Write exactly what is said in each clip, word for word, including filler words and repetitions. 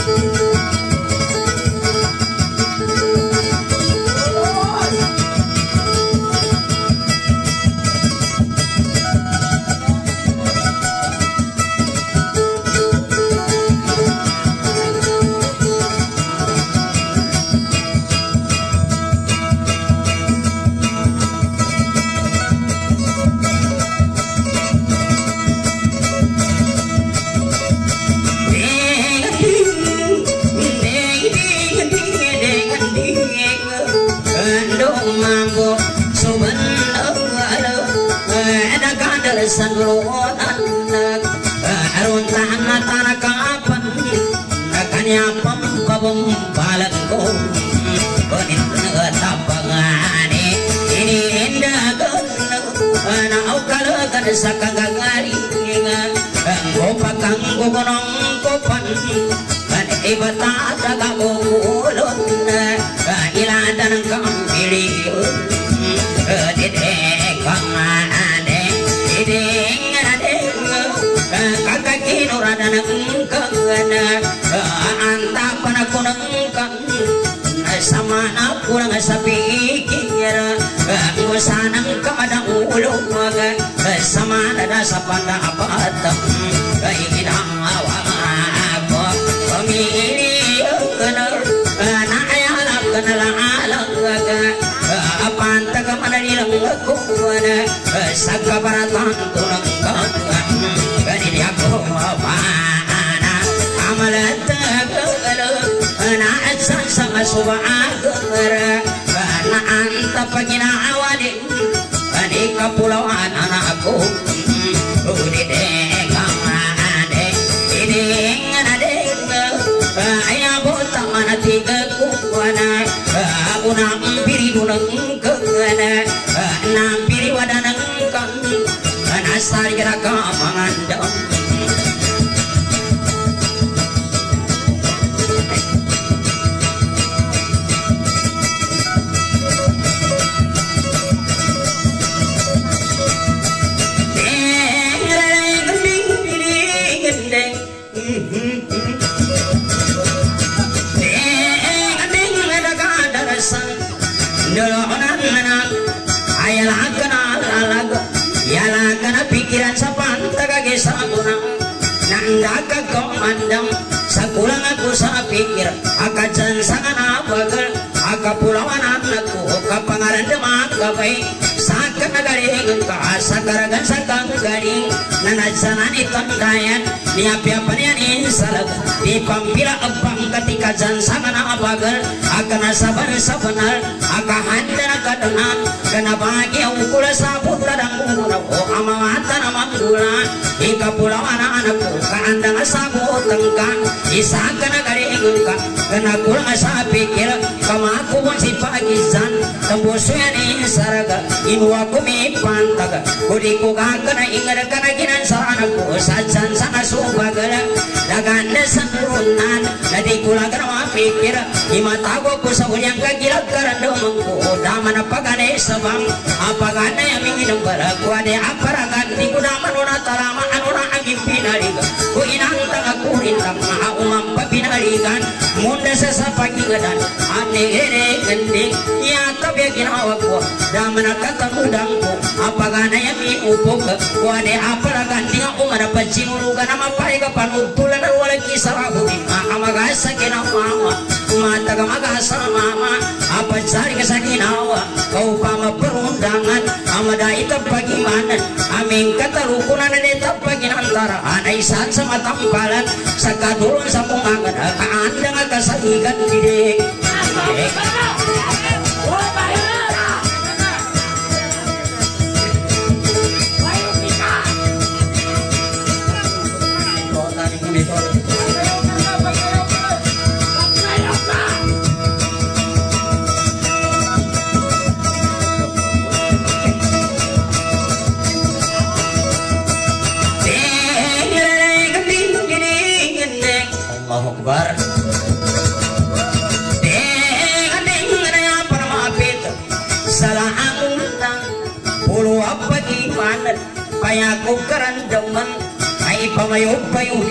Puluh apa gimana kayak aku kerandaman ay pamayog-payunin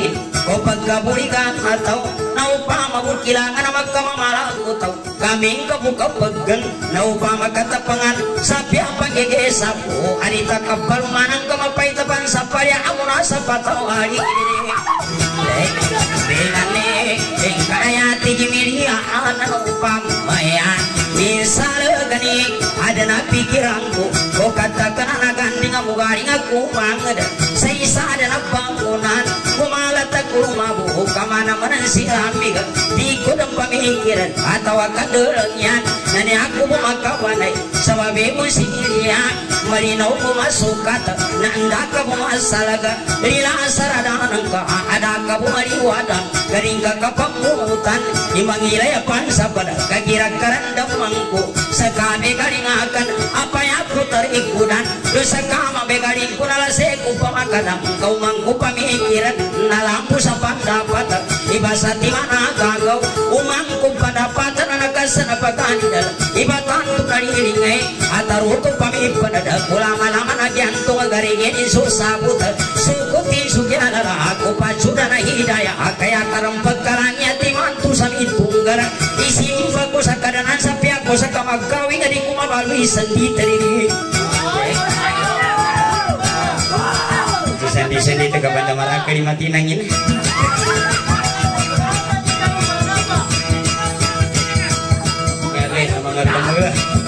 ko pagkabulikan ataw naupama bukilangan magkamamalang utaw kaming kabuka paggan naupama katapangan sapya pagigesa po arita kapalumanang kamapay tapan sa paya amo na sa pataw ari Bilane kaya tigimiria naupamaya misal gani ada na pikiranku ko katakan anaganding amugaring aku mangada sa isa ada na bangunan kumalata kumabu kamana manan silamiga di ko ng pamikiran ataw kadurangyan nani aku bumakawanay sa babi mo siniya marinaw bumasukat na anda ka bumasalaga rila saradanan ka ada ka bumaliwadan garing ka kapamutan imangilayapan sa pada kagirakaran mangku sekali garing akan apa yang aku terikudan dosa kama begaring kunalase ku pamakadan kau mangku pamikiran nalampu sa pandapat ibasa di mana gagaw umangku pandapatan anakasan pagandal ibatan tu kalilingai ataruto pamipanada kulama-lama na jantung garingin isusabut sukuti sugyana aku pacuda na hidayah kaya karempag karangnya timantu sa itunggaran isimba ko sa kadanan sa ko sa kamagkawing na di kumabalwi sandi tariri sandi-sandi tagabanda maraka di matinangin ngari sama ngertemu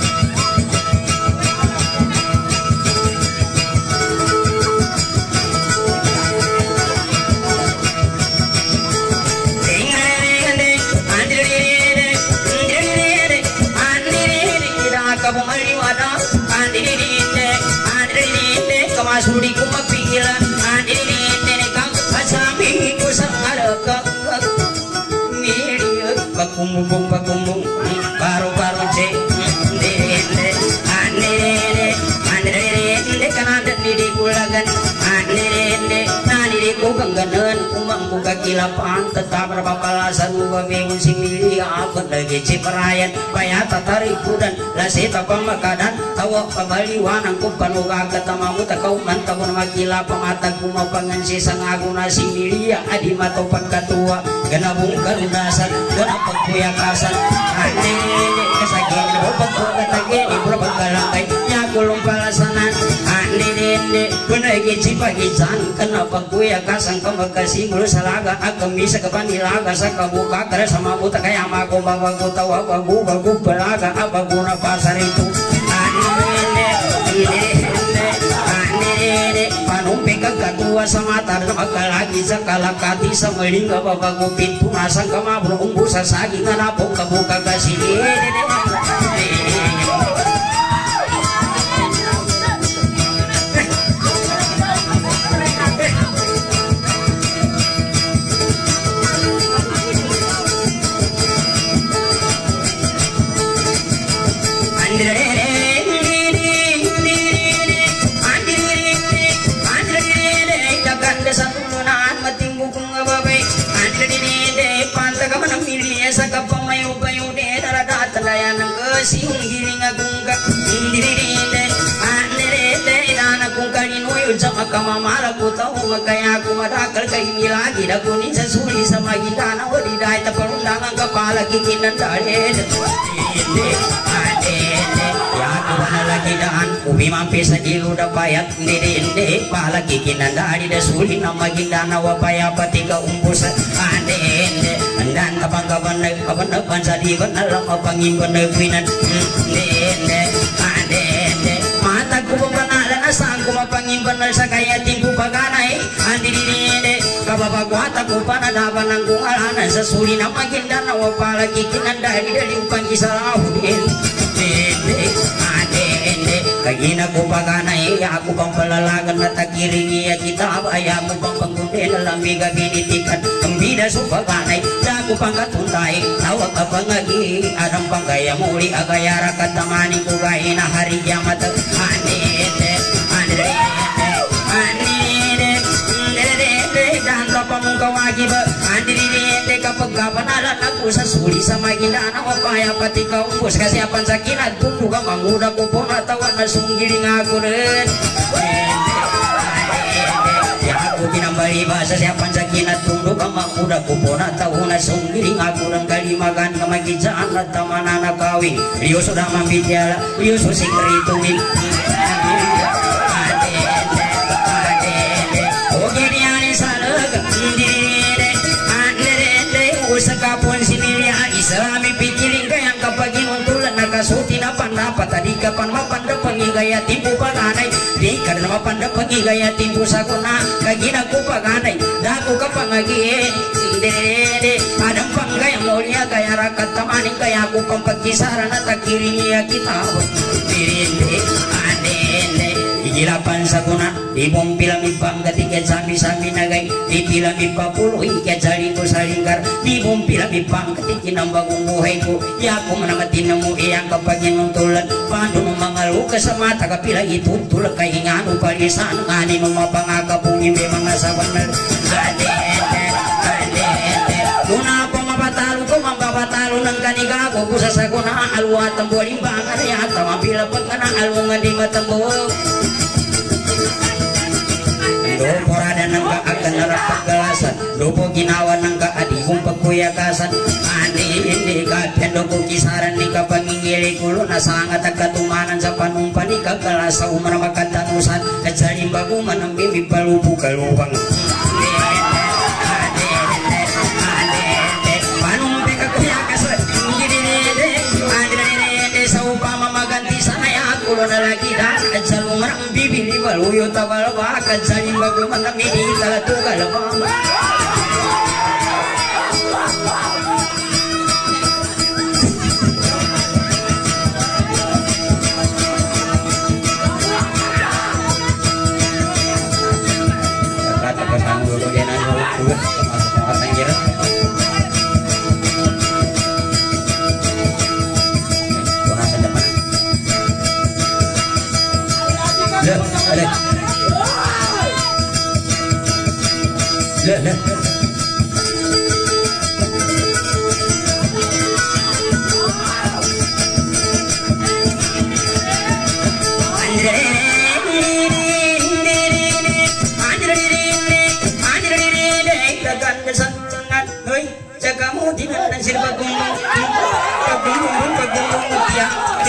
sudi kumapikiran ini ini kang asami ku sangaraka miriut pakumbung pakumbung baru-baru ce dene anene anene kana di kulagan anene nani di kugangganeun kumang buka kilapan tetap berpapalasan babe simili apa lagi ciperayan payah tatariku dan lasita pamakadan tawa pabaliwan ku panuga katamamu takau mantapun makila pamatag kumapangan si sangaguna simili adi mato pagkatua ganabung karunasan gana pagpuyakasan anene kasagin pagpagkatagin ibro pagkalangkay nyakulong palasanan anene punagi cipagisan kena pagpuyakasan kamagkasimul salaga agami sa kapanilaga sa kabuka kare sama buta kaya mako babago tawa bagu bagu pelaga abaguna pasar itu anene anene panumpi kagatua sama tar magalagi sa kalakati sa malinga babago pintu nasang kamabro umbu sa sagi nganapong kabuka kasini sa kapamayo-bayo de daradatan ng kasing giling akong ka indirinde anirinde inana kung kaninoy sa makamamala ko tao magkaya ko madakal kay milagi na kunin sa suli sa magitana o di dahil taparundangan kapalagi kinandarin inde aninde yaku banalagi daan umimampi sa jilo da payat nirinde palagi kinandari da suli na magitana wapaya pati ka umbus aninde dan kapangkapan kapan sa di benar kapangimpan negwinan nene adene mata ku pemanalan asang ku mapangimpan sa kaya timpu paganay andi dine kababaguata ku panadapan ng kung alanan sa suli na maginda na wapalagi kinandari dari upang kisalahunin nene adene kagina ku paganay aku pang palalagan na takiringi kita abaya mo pang panggutin alamiga binitikan bida supaganay daku pangkatuntay tawag ka pangagi adang panggaya muli agayara katamani kugai na hari kiamat anide anide anide anide dan kapamung kawagi ba anide kapag kapanalan ako sa suli sa magindana wapaya pati kaumpus kasi apan sa kinad tutuga manguda ko po natawan na sunggiling ako rin aku kinamba bali bahasa siapan sakinat tunduk kama muda kupona tahuna sunggiring aku dan kali makan kemakijaan tamanana kawin Rio sudah mambitiala Rio susik ritungin sekapun siniria Islami pikirin kayang kapagin untulan nakasuti na pandapat tadi kapan mapanda pangigaya timpu paganay di karena mapanda pangigaya timpu sakuna kagina ko paganay dako kapangagi dede adang panggay mulia kaya rakat tamaning kaya ako pampagkisaran at takirinya kita dirinde adende igilapan sakuna di mompila mi bangga tiket sami-sami nagay di pila mi papulo ikat sari ko salingkar di mompila mi bangga tiket nambagong buhay ko ya ko manamatin na mo iyang kapag inuntulan paano nung mga luka sa mata kapila itutulak kay ingano palisan ngani nung mapangakapungin may mga sawan na adende adende kuna po mapatalo ko mapapatalo ng kaniga ko kusa sa kuna alwa tambo limbangan yata mapila pag ka na alwa di matambo Dopo rada ng kaagan na pagkalasan Dopo ginawa ng kaadigong pagkuyakasan Andi hindi kapyan ko kisaran ni kapangingili kulo Nasangat at katumanan sa panumpa ni kakalasa Umara makatanusan at sa limbaguman ang bimipalupo kaluwang Panumpi kakuyakasan Andi sa upama maganti sa naya kulo na lagi dan at sa lumarang bibili baluyo tabalaba at sa limbaguman na mini talatugal mama kata-kata dulu dia nanya dulu termasuk orang tanggiran Leh, leh, leh, leh. Kamu tidak ada sirba gunung, gunung gunung ya.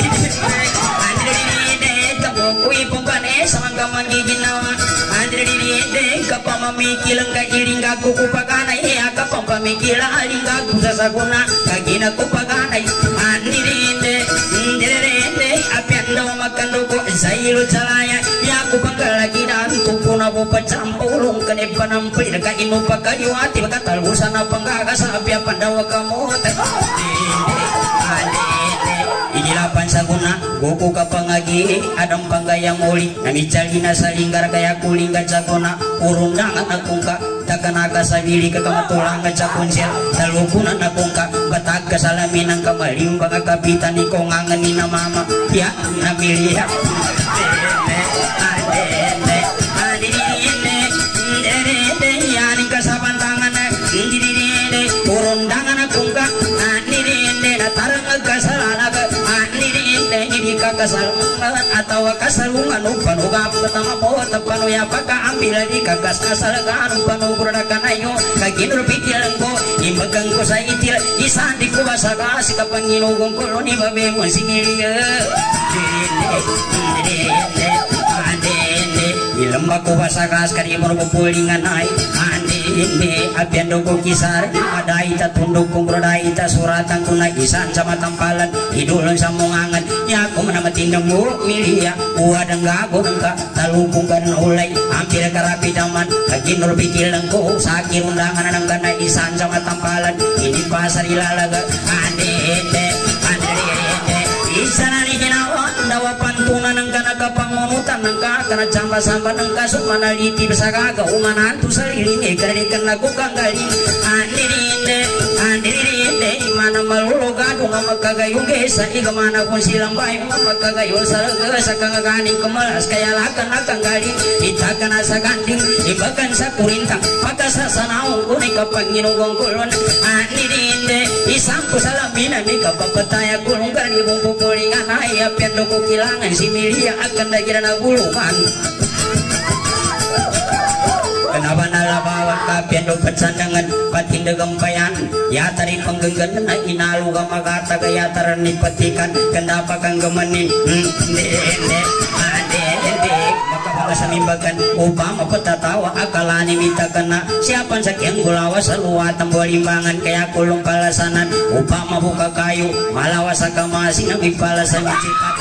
Kui pembane sama gamang giginawa andre diri de kapamamikilang ka iringa kuku paganay ya kapamamikila aringa kusasaguna kagina ko paganay andre de ndere de apiando makando ko sailo calaya ya ku panggalagi dan tupuna bo pacampulong kane panampil ka ino pagkayo ati pagkatalusan na panggagas apya pandawa kamo Inilapan saguna goku kapangagi adang panggayang uli namicali na salinggar kaya kulinggat saguna urundangan akungka takanaga sabili kakamatulang at sa konser talupunan akungka batag kasalamin ang kamalimbang kapitan ni kongangan ni na mama ya namili ya yaning kasabantangan urundangan akungka natarang agkasalan ini kakasalungan atau kasalungan upano kapatama po tapano ya pagkaambil di kakas kasalungan upano kuradakan ayo kaginur pikiran ko imbagang ko sa itil isandi ko basa kasi kapanginugong ko ni babe mo siniliya ilamba ko basa kas kari mo pupulingan ay andi hindi apiando ko kisar ada ita tunduk kong roda ita suratan ko na isan sa matampalan idulon sa mungangan ya ako manamatin ng mo miliya uwadang gago ng ka talupong ka ng ulay ampira karapi daman kaginor bikilang ko sa kirundangan na ng ganay isan sa matampalan hindi pa sa ilalaga andi hindi andi hindi isa na ni ginawa dawa pantunan ng kanagapangunutan ng kakana samba-samba ng kasut manaliti sa kagaumanan to sariling ikarikan na kukanggaling anirinde anirinde imana malulogado nga magkagayuge sa igamana kung silang bayo nga magkagayo sa laga sa kangaganing kamalas kaya lakan na kanggaling itakan na sa ganding ibagan sa kurintang pagkasasanaong kunay kapag ginugong kulon anirinde isang ko sa lamina ni kapapataya kulong karibong pupulingan ay apiando ko kilangan si Milia akan lagi na gulungan kenapa nalabawan kapian do pecandangan patinda gempayan ya tari penggenggan na inalu gamagata gaya tarani petikan kenapa kang gemenin ende ade ende maka pada samimbakan upama petatawa akalani minta kena siapan sakian gulawa salua tambah limbangan kaya kulung palasanan upama buka kayu malawa sakamasi nabi palasan cipata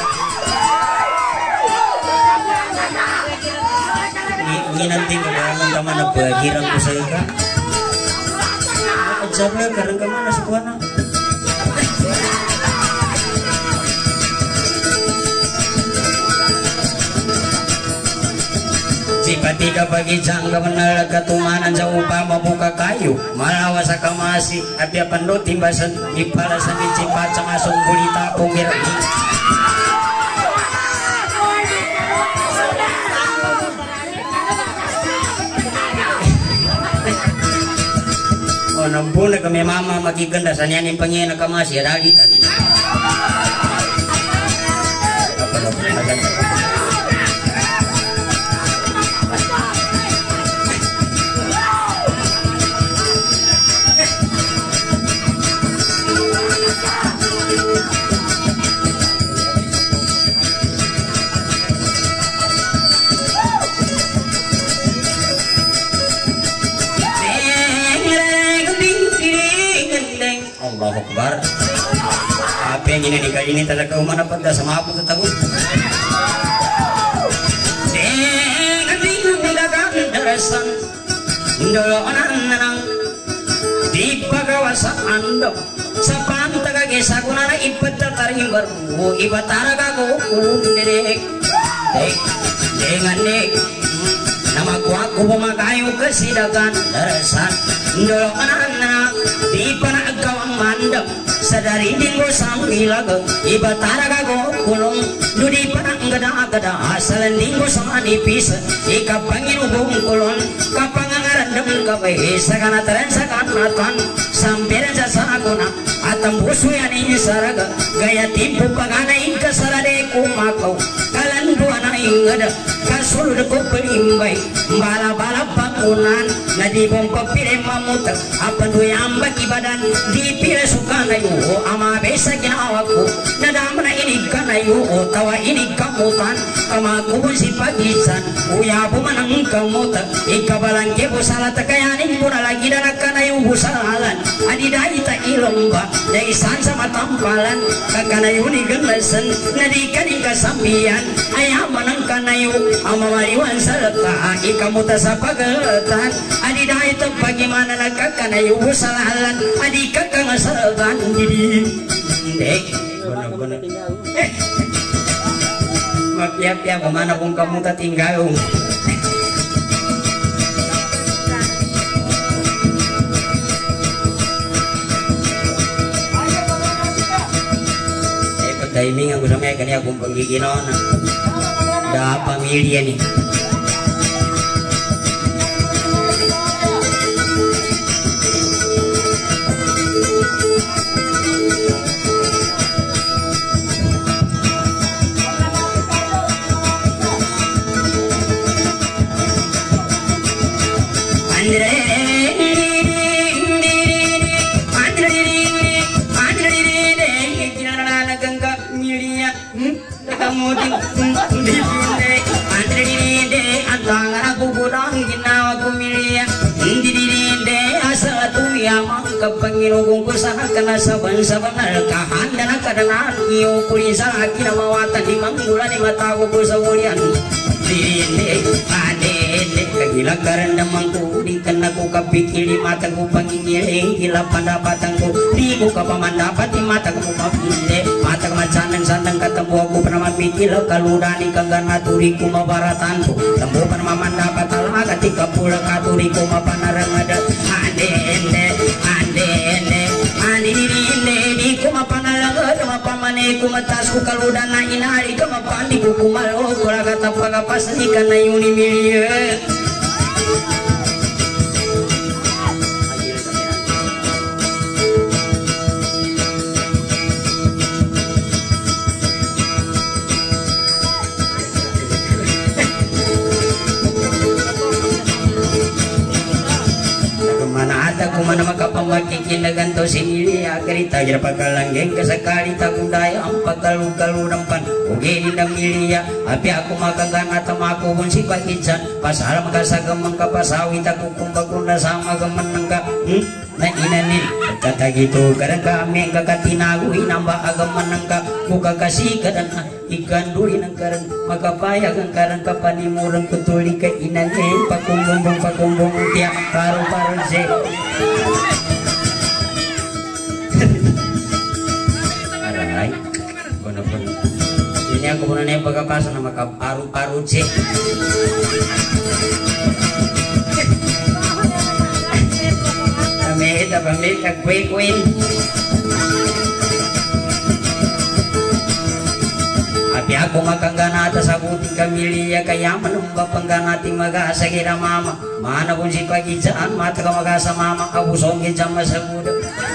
ini nanti ngomong kemana bagiran ku saya kak jawabnya karena kemana sebuahnya jika tiga pagi jangka menala ketumanan jauh upama buka kayu malawa sakamasi abia pandot timbasan ipalasan dicipat camasung kulita pungir nampun na kami mama magiganda sa niyan yung pangyan na kamasi ragi tadi apa na po maganda Allahu Akbar. Apa yang ini dikali ini talaga umana pada sama apa tetapun. Dengan tinggalkan darasan, dolo anang di pagawasan ando. Sapanta kage sakunana ibadah taring baru ibatara kago kunderek. Dengan nek nama kuaku pemakayu kesidakan darasan, dolo anang di panah gawang mandap sadari dinggo sambilaga ibatara kago kulung dudi panah gada gada asal dinggo sama nipis ikapangin ubung kulon kapangangaran dem kabai sakana teren sakana tan sampiran jasa akuna atam busu yani saraga gaya tipu pagana inka sarade kumakau kalan duana ingada kasul deko pelimbai bala bala bangunan nadi bompa pire mamuta apa do yamba kibadan di pire sukana yu ama besa kinawaku nadamna ini kana yu tawa ini kamutan kama kubun si pagisan uya bumanang kamuta ikabalan kebo salat kayanin puna lagi dana kana yu busalan adidai ta ilomba dai san sama tampalan kakana yu ni gelasan nadi kaning kasambian ayam manang kana yu ama mariwan sarata ikamuta sa pagatan adidai ta bagaimana nakakana yu busalan adi kakang saratan diri dek benar-benar makiap-kiap kemana pun kamu tak tinggal eh timing aku sama ikan aku pergi nona dah pamilya nih Panginoong sana kana saban-saban alkahan dan kadana iyo kulisa akin mawatan di manggulan di mata ko sa ulian dinde adende kagila karanda mangku di kana ko kapikil di mata ko pangingiling gila pendapatan ko di ko kapamandapat di mata ko mapinde mata macanan sandang ketemu aku pernah mikir kaludani kanggan aturi ko mabaratan ko tembo pernah mandapat ala ketika pula katuri ko mapanarang ada adende di kumapanalang kumapamane kumatas ku kaludan na inari kumapandi ku kumalo kula kata pagapas ni kana yuni miliya atau sini ya kerita jar pagalanggeng kesakali tagundaya ampak galu-galu nampan ugi dindang milia api aku makagan atau aku pun si pakijan pasal makasaga mengkapasawi taku kumbagunda sama gemenengka hmm? Nah ini kata gitu kadang kami kakatinagu inamba agam menengka muka kasih kadang ikan duri nengkarang maka payah kengkarang kapanimurang kutuli ke inane pakumbung pakumbung tiap paru-paru ze arai bener-bener ini aku pernah nembak kapasan nama paru-paru ze Meta pamita kue kuin api aku makanggana atas abuti kamilia kaya menumba pengganati magasa kira mama mana pun si pagi jaan mata ka magasa mama aku songke jam masa muda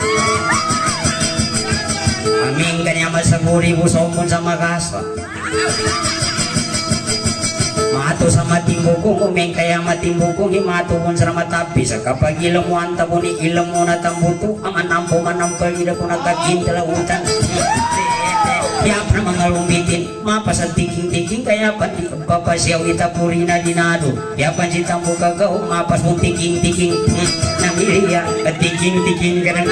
aming kanya masa buri busong pun sama kasa mato sama timbukong umeng kaya matimbukong himato pun sama tapi sa kapag ilmu anta po ni ilmu na tambuto aman ampo manampal ida po nagkakintala utan tiap na mga lumitin mapasal tiking-tiking kaya pati papasyaw itapuri na dinado tiapan si tambo kagaw mapas mong tiking-tiking namiliya at tiking-tiking ka na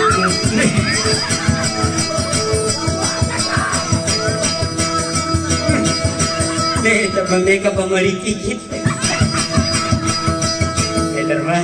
Ito bang may ka pang malikikit Eder ba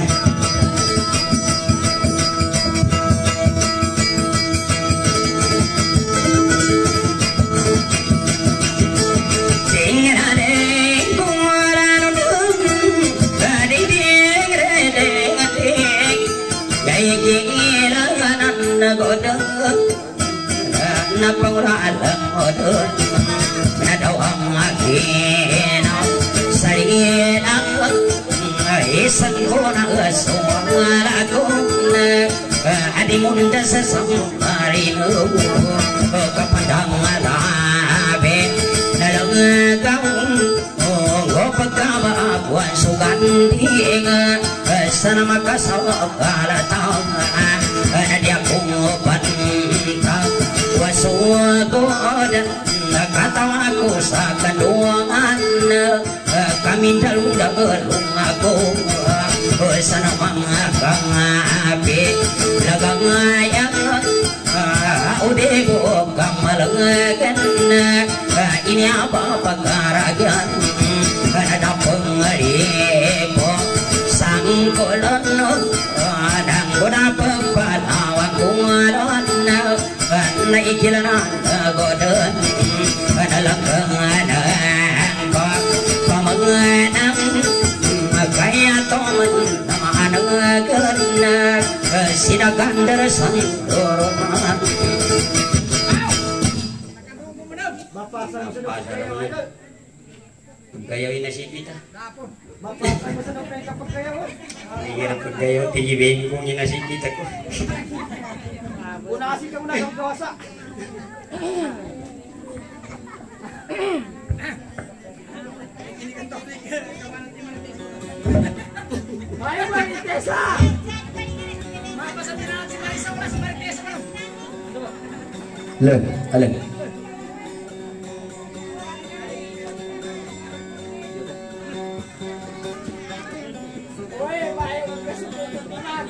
Tinggalin kung wala nung Kadibig redeng ating Gaygilangan na godot Napanguralang odot daw ang akin saringin ang isan ko na sumala ko na adi munda sa samarino kapandang alabi nalanggang o pagkababuan suganding sana makasabalatang na di akong pantang wasugod katawa ako sa kanuangan kami daluda galung ako sa mga kangabi lagang ayang ude ko kamalangan ini apa pagaragan nadapang aripo sang kolon dang gunapang panawang kungaron naikilanan godon Panalangkangan ko Pamanganang Kaya toman Namanagagan Sinagandar Sandoronan Bapak saya sudah Pagkayaw inasip kita Bapak saya sudah pagkayaw Hirap pagkayaw Tigibing kong inasip kita ko Una kasi ka muna sa kawasa Ayo Maritesa. Mapasabi na si Marisa wala si Maritesa pa. Leng, aleng. Oy, bae magkasundo naman.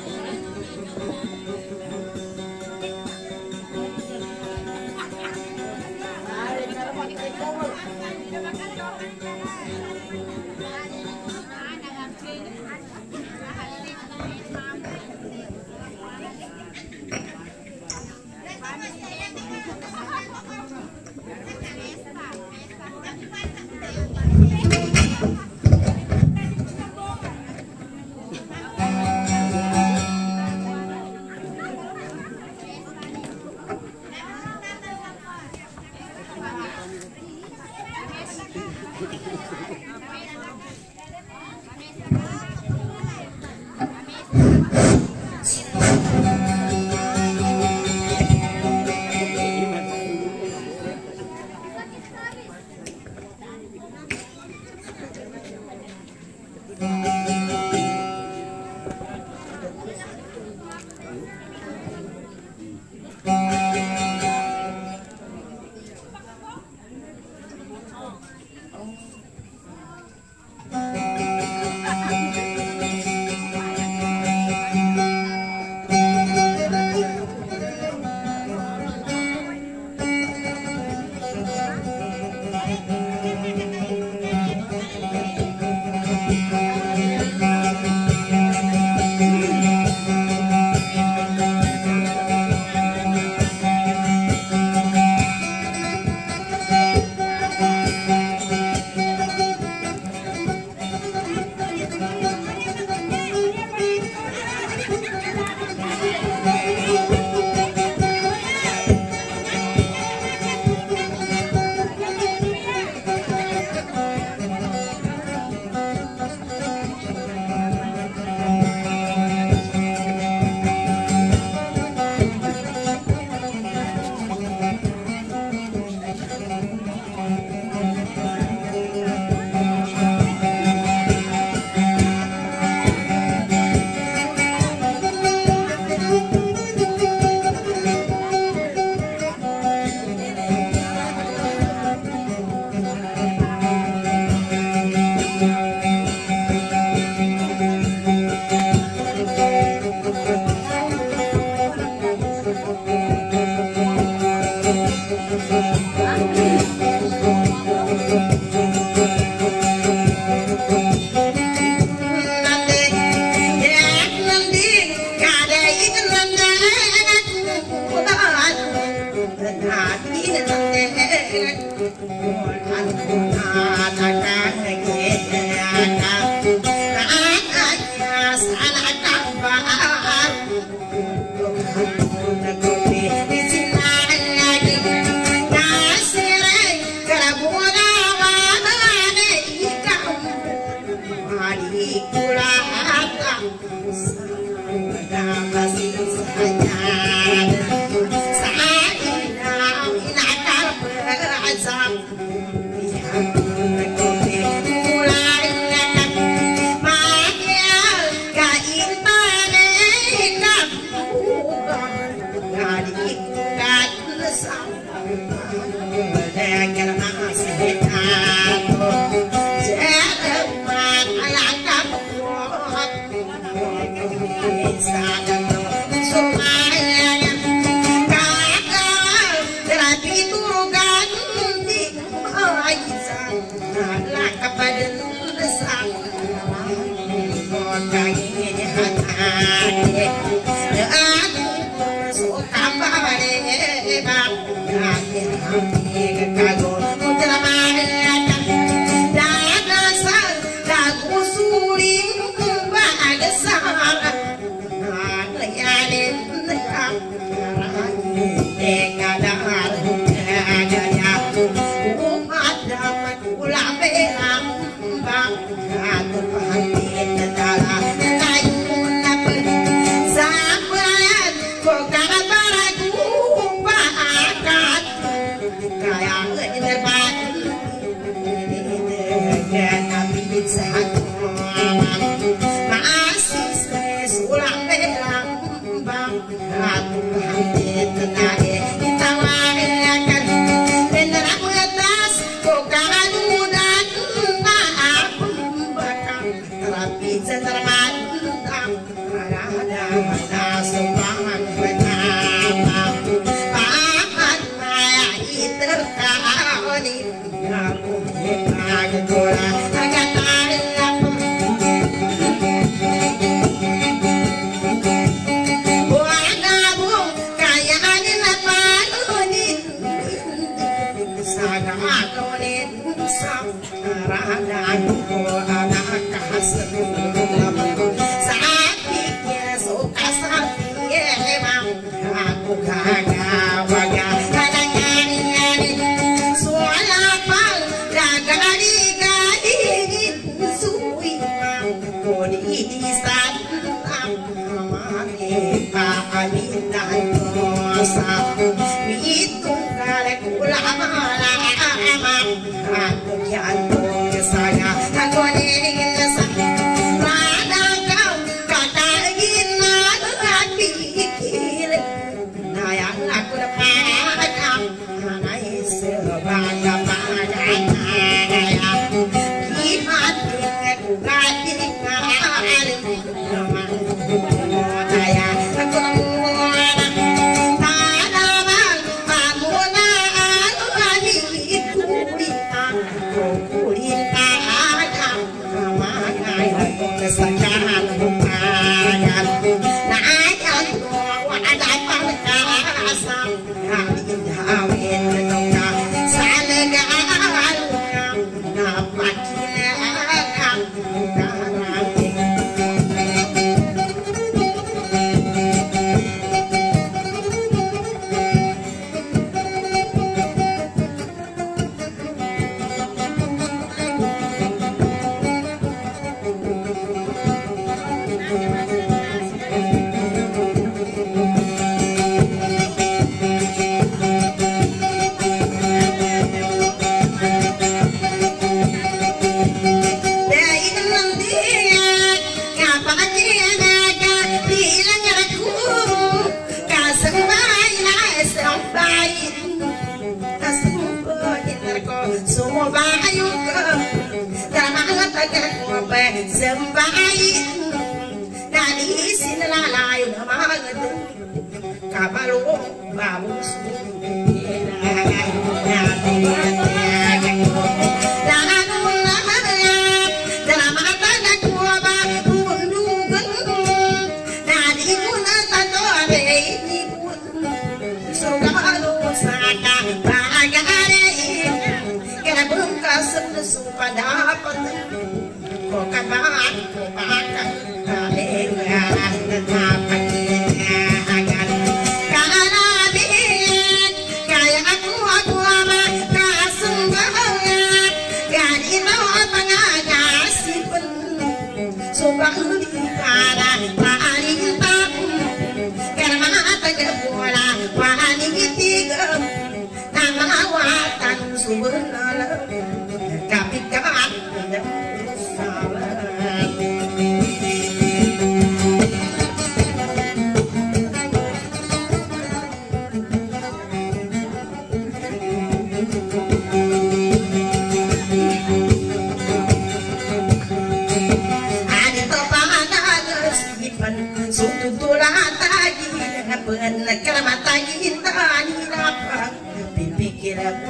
Saka, Bagare,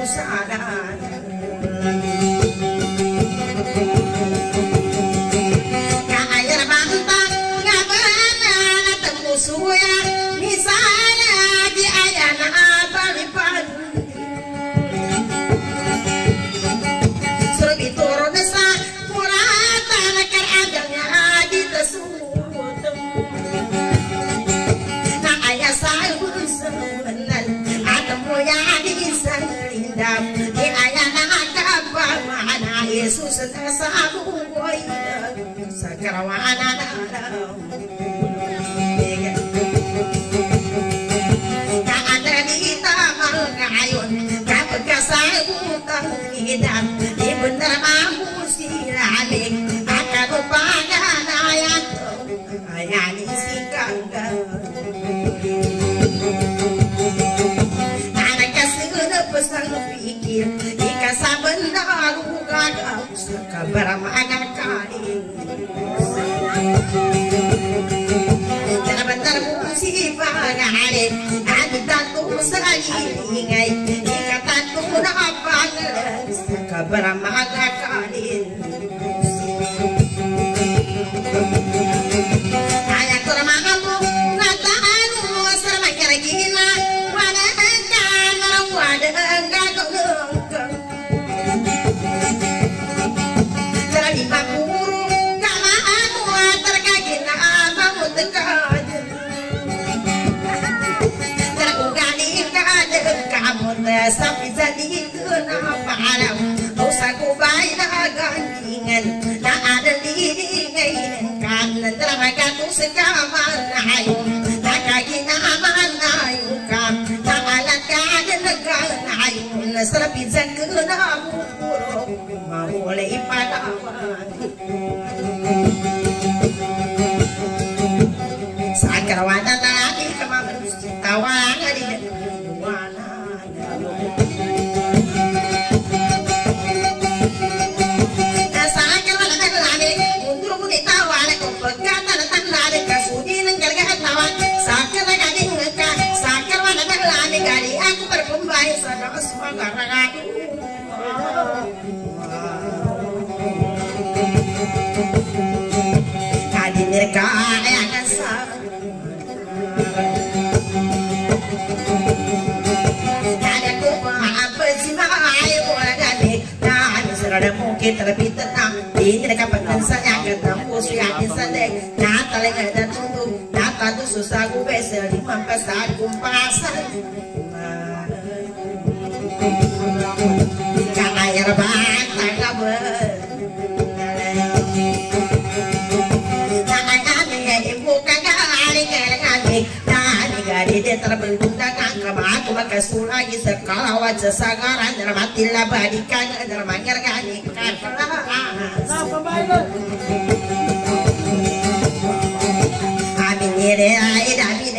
sadar kaya bantang ngabana temu suya misalnya di ayana balipan serbi turun desa muratan kar adanya di tersebut nah ayah saya sebenar atemu ya di selindam di ayana kabar mana Yesus sabu boy sakarawana ka ada di tamal ngayon kapag kasabutang idan di bener mampu silalik akan upaganayan ayan isikang anak kasih pesan pikir ika sabenar gagau kabar mana kain cara benar musibah ngare ada tantu salingai ika tantu napang kabar mana kain ayat termangamu natanu serba kira-kira wana kana wada enggak dari bakuru kama anu terkagina mau tekad terugani kada kamu sampai jadi kenapa alam usah ku baina gantingan tak ada diri ngain kan termakan tu sekaman ayo tak kagina mana ayo kam tak alat kada negan ayo serpi zakuna mukuro mau oleh padawan sakarwana tadi kemarin tawana di wana sakarwana tadi mundur muni tawana kopagata tanda de kasudi nenggarga tawan sakarwana ngeka sakarwana tadi gari aku berpembai sada semua garagaku kadinir kaya kasa kada ku apa sih mai boleh dan serada mungkin terlebih tenang ini dekat pendensa yang ketemu suya di sana nah telinga dan tunduk nah tadu susah gue besar di mampasar kumpasan air bantang kabar tangan ibu kakak hari kali tadi gadi dia terbentuk dengan kemaku maka sulagi sekolah wajah sagaran dermatilah badikan dermangar gani kakak amin yere aida amin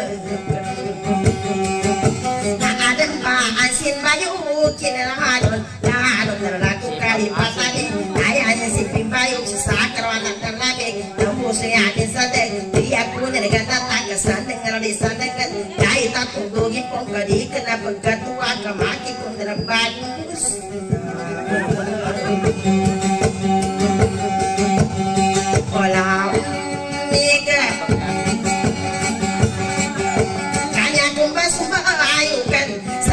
ada asin bayu kinalahadon lahadon terlaku kali pasani ayahnya si pimbayu si sakarwana terlagi temu saya di sana dia punya dengan datang ke sana dengan di sana kan dai tak tungguin pun kadi kena begatua kemaki pun terbagus olah mega kanya kumbas sumpah ayu kan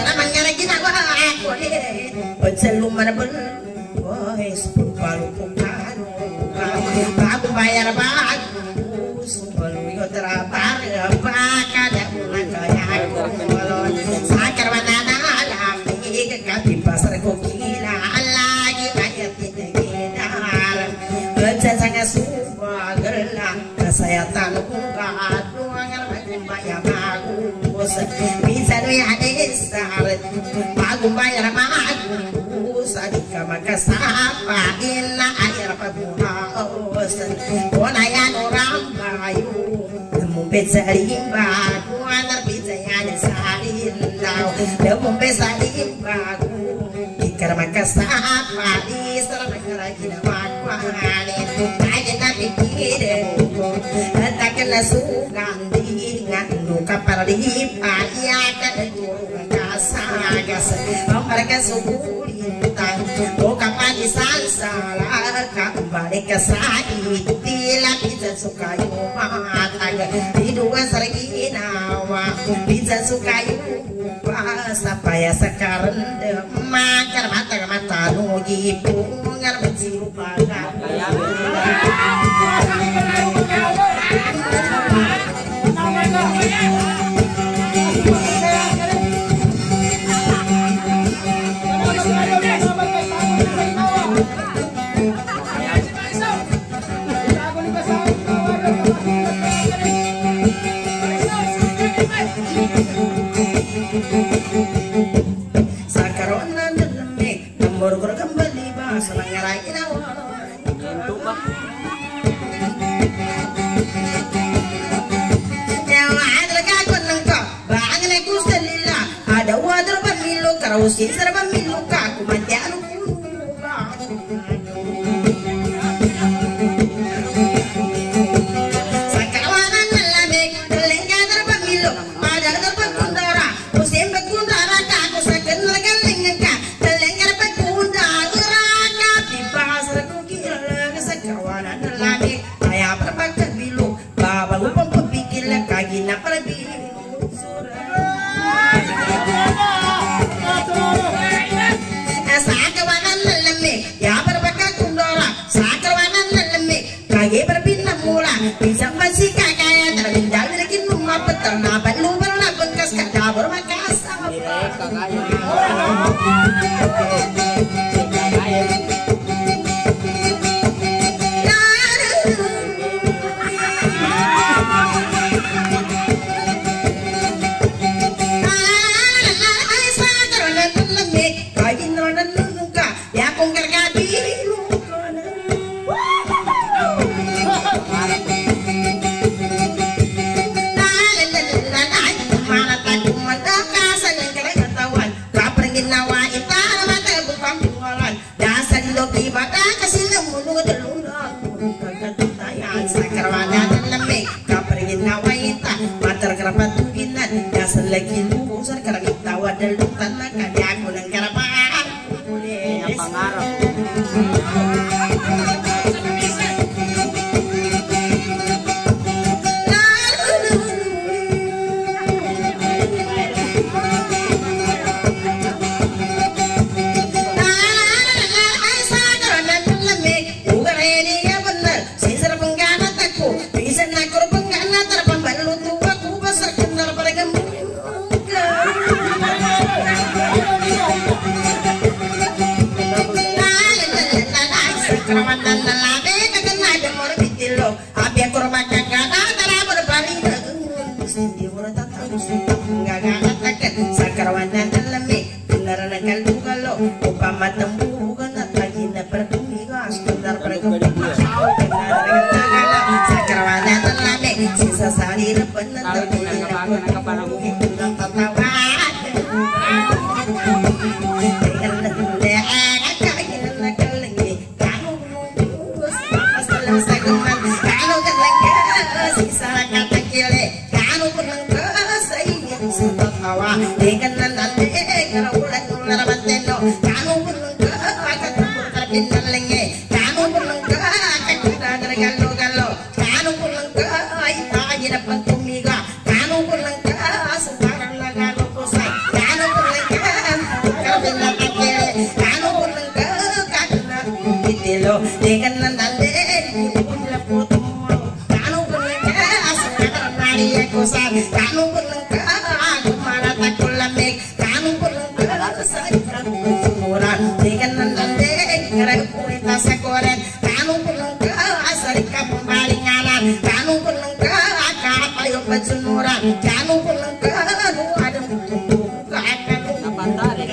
Peceluman ben, wahai sepalu pukanu, aku bayar bagus, peluyo terabar, pakada bulan kaya aku melon, sakar banana lagi kekati pasar kokila, lagi ayat tidak gedar, beca sangat sumpah gelang, kesehatan kukat, doangan macam bayar bagus, bisa doya desar, aku bayar bagus. Sadika makasapa ina air pabuhaos Konayan orang bayu Mumpet salimba Kuanar pizayan salindaw Mumpet salimba Ikar makasapa Isra makaragi na makwanin Kaya na pikirin Takkan na sugan Dingan Nuka paralipa Iyakan Turung kasaga kas mereka sukulitan bukan pagi salah kembali ke sa'i bila bisa suka yumat aja hidupan sergi nawa bisa suka yumat supaya sekarang makar mata mata nugi pungar berciru baga Sakarona dalamik nomor ko kembali ba sa nangaray inawa yawa adlaga ko nang ka baang na gusto nila ada wadro pamilo karawsin sa pamilo ka kumantiano Sakarona dalamik dalenga dro pamilo ada dro pagkundara musim pagkundara ka ko sa kanlaga lingga dalenga pagkundara ka pibas ra ko kila sa kawanan dalamik kaya pagkabilo babago pang pagpikil kagi na palabi sa kawanan dalamik ya pagkakundara sa kawanan dalamik kagi berbinamula bisa masih kaya terbenjal lagi rumah petang na balubar na bekas kadabur makasama lagi lubusar karena tawa dan lutan maka aku dan karapan boleh pangarap sakarwanan dalamik benar nakal dugalo upama tembugan at lagi na pertumigas benar pergembira sakarwanan dalamik sisa sari na penentar dengan kepanangin dengan tatawa dengan lendek kain nakal lagi kamu bus masalah sageman kamu kan lagi sisa kata kile kamu kunang Hawa dengan nande gara ulan ulan bateno kamu belum ke akan berkabin lenge kamu belum ke akan dari galo galo kamu belum ke ita dapat tumiga kamu belum ke sekarang lagalo kusai kamu belum ke kabin lagi kamu belum ke karena itilo dengan nande ulah potong kamu belum ke sekarang nari kusai kamu belum ke Sakoren kamu pulang ke asal kamu balinganan kamu pulang ke akar payo pejunuran kamu pulang ke anu ada tutup ke akar napantari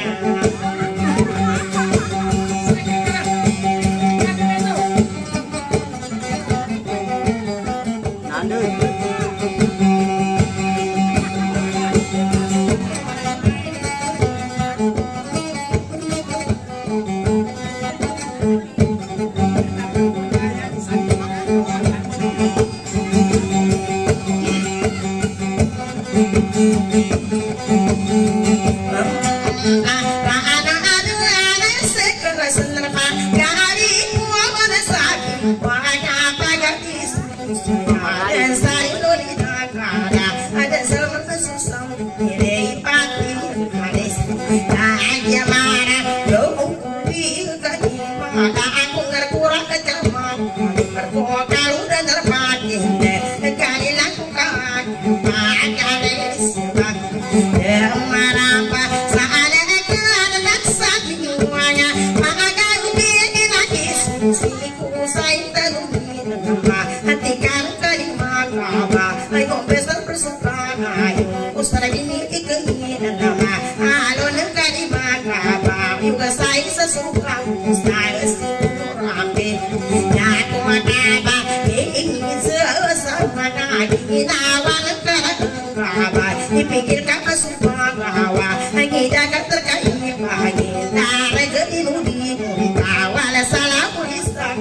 Dipikirkan semua bahwa kita akan terkait bahagia dari kehidupan kita wala salah Islam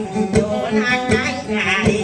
donakan dari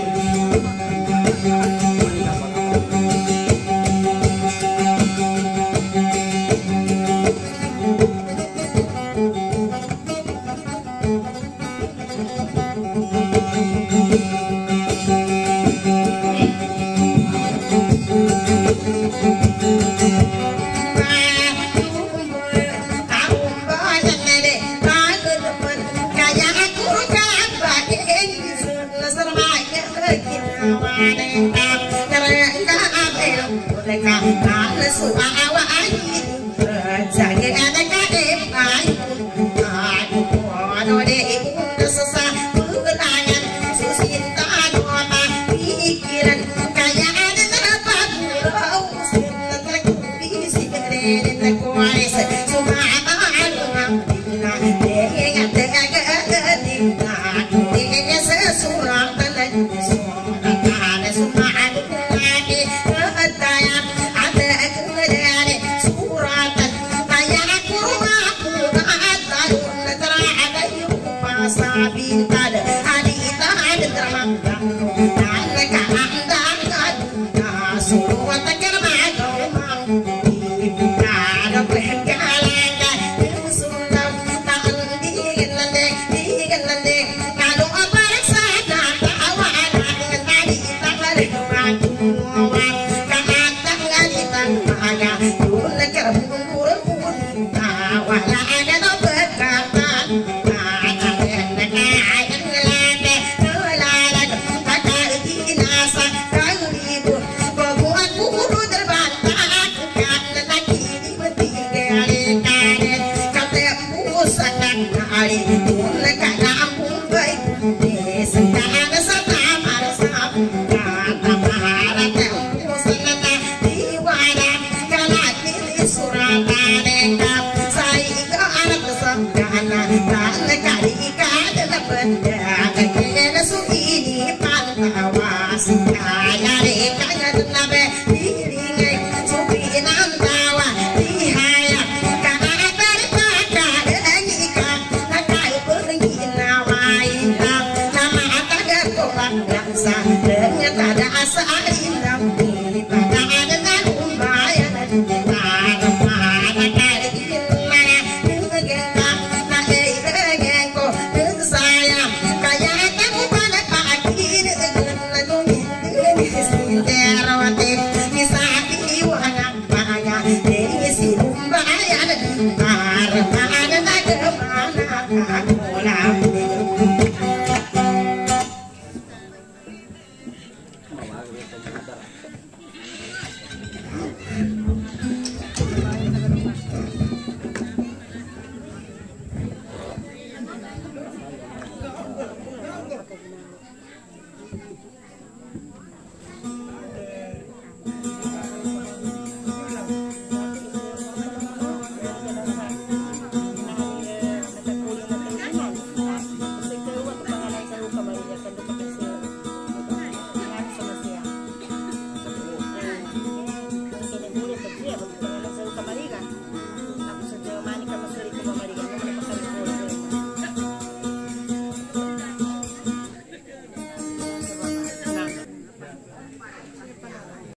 Wala